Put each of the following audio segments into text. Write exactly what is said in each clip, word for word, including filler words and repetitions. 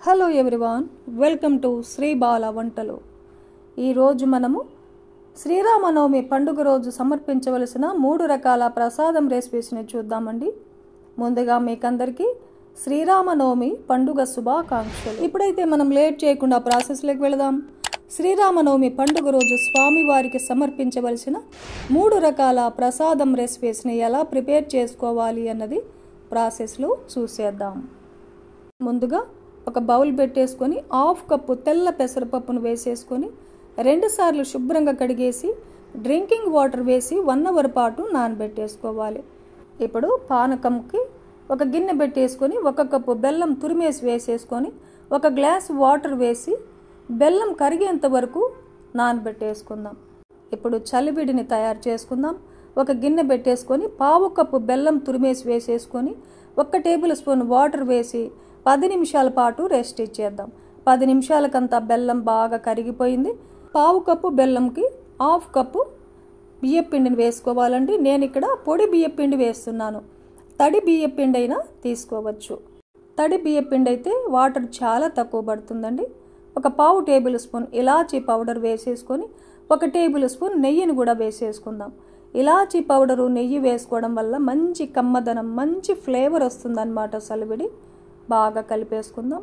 Hello everyone, welcome to Sri Bala Vantalu. ఈరోజు మనము శ్రీరామనవమి పండుగ రోజు సమర్పించవలసిన మూడు రకాల ప్రసాదం రెసిపీస్ని చూద్దామండి. ముందుగా మీకందరికీ శ్రీరామనవమి పండుగ శుభాకాంక్షలు. ఇప్పుడైతే మనం లేట్ చేయకుండా ప్రాసెస్లోకి వెళదాం. శ్రీరామనవమి పండుగ రోజు స్వామివారికి సమర్పించవలసిన మూడు రకాల ప్రసాదం రెసిపీస్ని ఎలా ప్రిపేర్ చేసుకోవాలి అన్నది ప్రాసెస్లో చూసేద్దాం. ముందుగా ఒక బౌల్ పెట్టేసుకొని హాఫ్ కప్పు తెల్ల పెసరపప్పును వేసేసుకొని రెండుసార్లు శుభ్రంగా కడిగేసి డ్రింకింగ్ వాటర్ వేసి వన్ అవర్ పాటు నానబెట్టేసుకోవాలి. ఇప్పుడు పానకంకి ఒక గిన్నె పెట్టేసుకొని ఒక కప్పు బెల్లం తురిమేసి వేసేసుకొని ఒక గ్లాస్ వాటర్ వేసి బెల్లం కరిగేంత వరకు నానబెట్టేసుకుందాం. ఇప్పుడు చలివిడిని తయారు చేసుకుందాం. ఒక గిన్నె పెట్టేసుకొని పావు కప్పు బెల్లం తురిమేసి వేసేసుకొని ఒక టేబుల్ స్పూన్ వాటర్ వేసి పది నిమిషాల పాటు రెస్ట్ ఇచ్చేద్దాం. పది నిమిషాలకంతా బెల్లం బాగా కరిగిపోయింది. పావు కప్పు బెల్లంకి హాఫ్ కప్పు బియ్యపిండిని వేసుకోవాలండి. నేను ఇక్కడ పొడి బియ్యపిండి వేస్తున్నాను. తడి బియ్యపిండి అయినా తీసుకోవచ్చు. తడి బియ్యపిండి అయితే వాటర్ చాలా తక్కువ పడుతుందండి. ఒక పావు టేబుల్ స్పూన్ ఇలాచీ పౌడర్ వేసేసుకొని ఒక టేబుల్ స్పూన్ నెయ్యిని కూడా వేసేసుకుందాం. ఇలాచీ పౌడరు నెయ్యి వేసుకోవడం వల్ల మంచి కమ్మదనం, మంచి ఫ్లేవర్ వస్తుందన్నమాట. సలివిడి బాగా కలిపేసుకుందాం.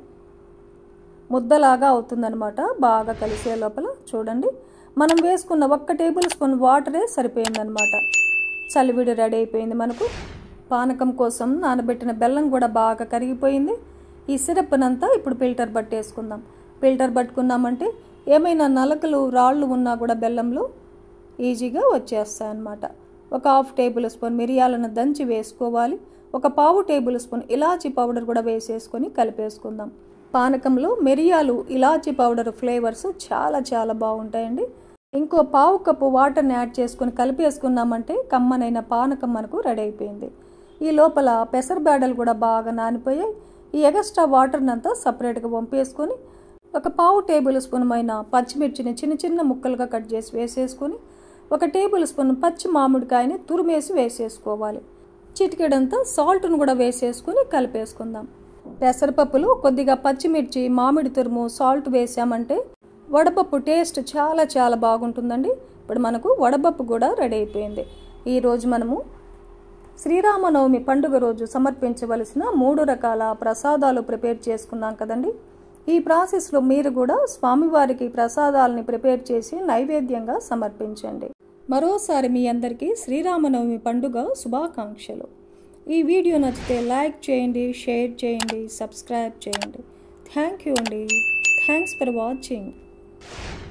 ముద్దలాగా అవుతుందన్నమాట. బాగా కలిసే లోపల చూడండి, మనం వేసుకున్న ఒక్క టేబుల్ స్పూన్ వాటరే సరిపోయిందనమాట. చలివిడి రెడీ అయిపోయింది మనకు. పానకం కోసం నానబెట్టిన బెల్లం కూడా బాగా కరిగిపోయింది. ఈ సిరప్నంతా ఇప్పుడు ఫిల్టర్ పట్టేసుకుందాం. ఫిల్టర్ పట్టుకున్నామంటే ఏమైనా నలకలు రాళ్ళు ఉన్నా కూడా బెల్లంలో ఈజీగా వచ్చేస్తాయన్నమాట. ఒక హాఫ్ టేబుల్ స్పూన్ మిరియాలను దంచి వేసుకోవాలి. ఒక పావు టేబుల్ స్పూన్ ఇలాచీ పౌడర్ కూడా వేసేసుకొని కలిపేసుకుందాం. పానకంలో మిరియాలు, ఇలాచీ పౌడర్ ఫ్లేవర్స్ చాలా చాలా బాగుంటాయండి. ఇంకో పావు కప్పు వాటర్ని యాడ్ చేసుకొని కలిపేసుకున్నామంటే కమ్మనైన పానకం మనకు రెడీ అయిపోయింది. ఈ లోపల పెసరబేడలు కూడా బాగా నానిపోయాయి. ఈ ఎగస్ట్రా వాటర్ని అంతా సపరేట్గా వంపేసుకొని ఒక పావు టేబుల్ స్పూన్ అయిన పచ్చిమిర్చిని చిన్న చిన్న ముక్కలుగా కట్ చేసి వేసేసుకొని ఒక టేబుల్ స్పూన్ పచ్చి మామిడికాయని తురిమేసి వేసేసుకోవాలి. చిటికెడంతా సాల్ట్ను కూడా వేసేసుకొని కలిపేసుకుందాం. పెసరపప్పులు కొద్దిగా పచ్చిమిర్చి, మామిడి తురుము, సాల్ట్ వేసామంటే వడపప్పు టేస్ట్ చాలా చాలా బాగుంటుందండి. ఇప్పుడు మనకు వడపప్పు కూడా రెడీ అయిపోయింది. ఈరోజు మనము శ్రీరామనవమి పండుగ రోజు సమర్పించవలసిన మూడు రకాల ప్రసాదాలు ప్రిపేర్ చేసుకున్నాం కదండి. ఈ ప్రాసెస్లో మీరు కూడా స్వామివారికి ప్రసాదాలని ప్రిపేర్ చేసి నైవేద్యంగా సమర్పించండి. మరోసారి మీ అందరికీ శ్రీరామనవమి పండుగ శుభాకాంక్షలు. ఈ వీడియో నచ్చితే లైక్ చేయండి, షేర్ చేయండి, సబ్స్క్రైబ్ చేయండి. థ్యాంక్ యూ అండి. Thanks for watching.